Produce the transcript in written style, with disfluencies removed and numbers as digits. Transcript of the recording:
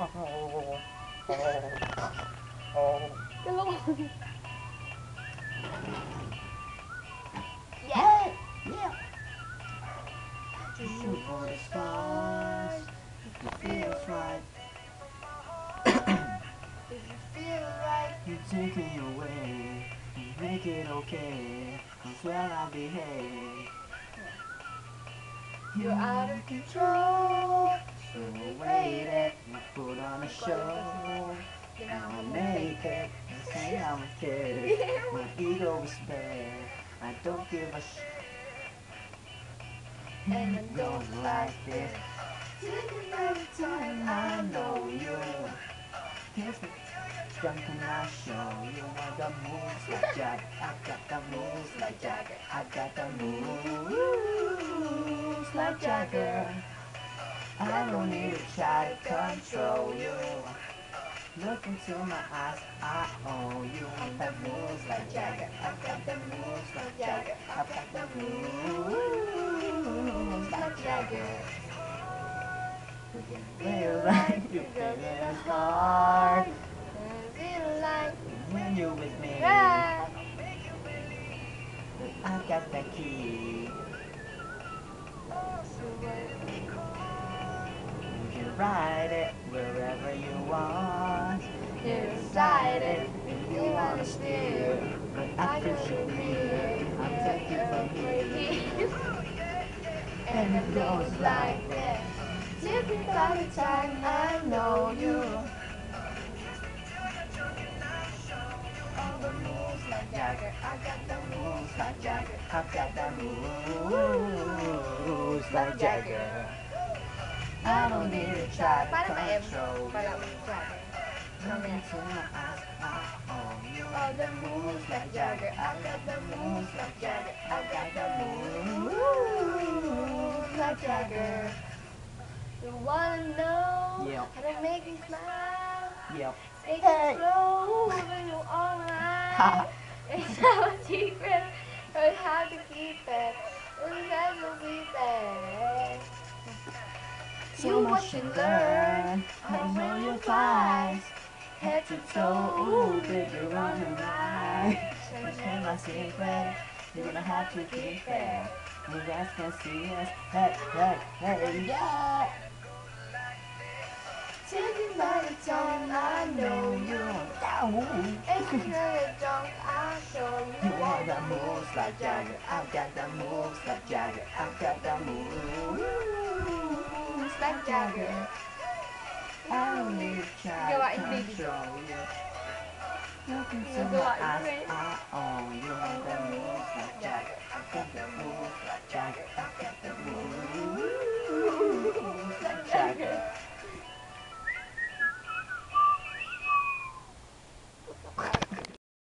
Cái lúc Hey, yeah. Just shoot for the stars. If it feels right, if you feel right, you take me away. You make it okay. That's where I behave. you're out of control. So wait it, you put on a show. Now I'm naked, you say I'm a kid. My ego is bad, I don't give a And it goes like this. Taking every time I know you. Here's me, drunken I show you. I got moves like Jack, I got the moves like Jagger. I got the moves like Jagger. I don't need to try to control you. Look into my eyes, I own you. I got moves like Jagger. I got the moves like Jagger. I got the moves like Jagger. You can feel like you feel it hard And feel like when you're with me. that. I got the key. You can ride it wherever you want. You decide it if you wanna steer. But after you leave, I'll take you from here. And it goes like this. Every time I know you. All the moves like Jagger, I got the moves like Jagger. I got the moves like Jagger. I don't need to try to Paano ba M? control Para you. Jagger. Look into my eyes, I own you. All the moves like Jagger. I got the moves like Jagger. I got the moves like Jagger. You wanna know Yeah. how to make me smile? Yep. Make Hey. it slow when you're all mine. It's not a secret, but how to keep it. It's has to be there. So much to learn. I know your thighs. Head to toe, ooh, baby, run and ride. Share my secret. You're gonna have to keep it. You guys can see us. Hey, hey, hey, yeah. Taking by the time I know you. If you know you're drunk, I'll show you. You got the moves like Jagger. I got the moves like Jagger. I got the moves like Jagger. I don't need to try to Gawain baby. control you. Look into my Gawain eyes, friend. I own you. I got the moves like Jagger. I got the moves like Jagger. I got the moves